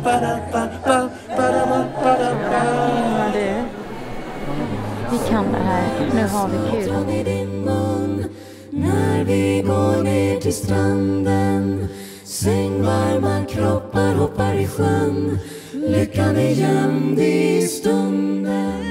du. Vi kan det här. Nu har vi kul. När vi går ner till stranden, sängvarma kroppar hoppar i sjön, lyckan är gömd i stunden.